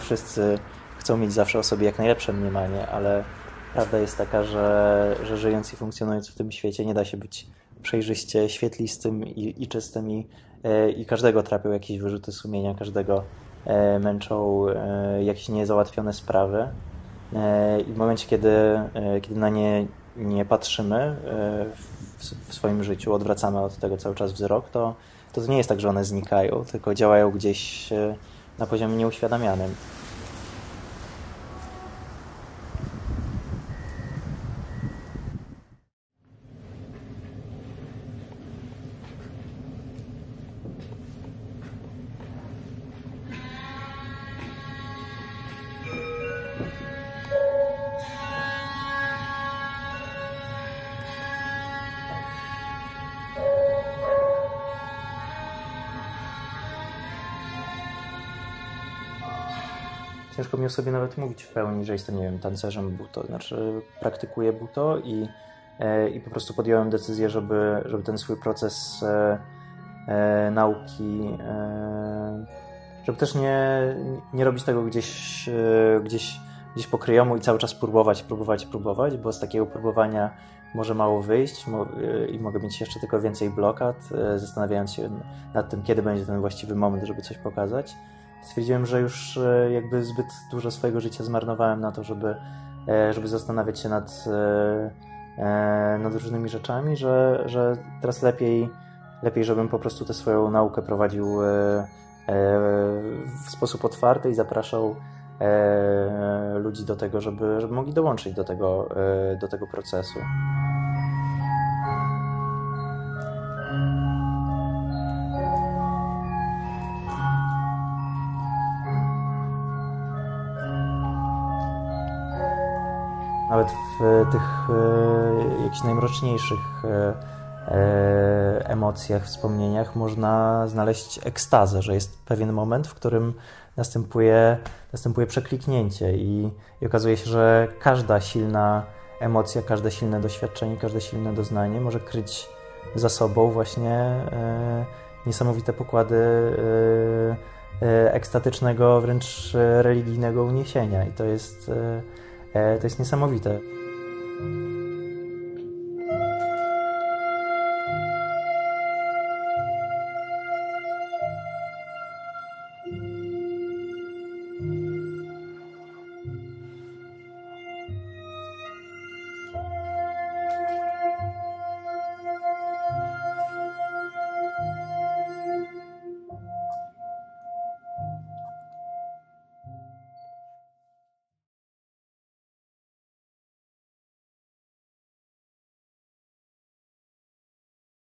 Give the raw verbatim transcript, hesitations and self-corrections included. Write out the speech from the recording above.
wszyscy chcą mieć zawsze o sobie jak najlepsze mniemanie, ale prawda jest taka, że, że żyjąc i funkcjonując w tym świecie nie da się być przejrzyście świetlistym i, i czystym i, i każdego trapią jakieś wyrzuty sumienia, każdego męczą jakieś niezałatwione sprawy i w momencie, kiedy, kiedy na nie nie patrzymy w swoim życiu, odwracamy od tego cały czas wzrok, to to nie jest tak, że one znikają, tylko działają gdzieś na poziomie nieuświadamianym. Ciężko mi o sobie nawet mówić w pełni, że jestem, nie wiem, tancerzem buto. Znaczy, praktykuję buto i, e, i po prostu podjąłem decyzję, żeby, żeby ten swój proces e, e, nauki, e, żeby też nie, nie robić tego gdzieś, e, gdzieś, gdzieś po kryjomu i cały czas próbować, próbować, próbować, bo z takiego próbowania może mało wyjść mo, e, i mogę mieć jeszcze tylko więcej blokad, e, zastanawiając się nad tym, kiedy będzie ten właściwy moment, żeby coś pokazać. Stwierdziłem, że już jakby zbyt dużo swojego życia zmarnowałem na to, żeby, żeby zastanawiać się nad, nad różnymi rzeczami, że, że teraz lepiej, lepiej, żebym po prostu tę swoją naukę prowadził w sposób otwarty i zapraszał ludzi do tego, żeby, żeby mogli dołączyć do tego, do tego procesu. Nawet w tych e, jakichś najmroczniejszych e, e, emocjach, wspomnieniach można znaleźć ekstazę, że jest pewien moment, w którym następuje, następuje przekliknięcie i, i okazuje się, że każda silna emocja, każde silne doświadczenie, każde silne doznanie może kryć za sobą właśnie e, niesamowite pokłady e, e, ekstatycznego, wręcz religijnego uniesienia i to jest e, To jest niesamowite.